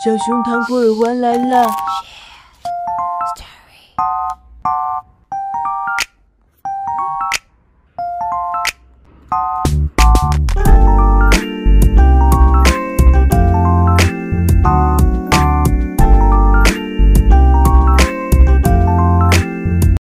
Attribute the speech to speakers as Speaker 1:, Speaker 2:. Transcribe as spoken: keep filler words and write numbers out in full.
Speaker 1: 小熊糖果耳环来了。